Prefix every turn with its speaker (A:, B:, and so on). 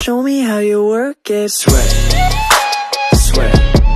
A: show me how you work it. Sweat, sweat,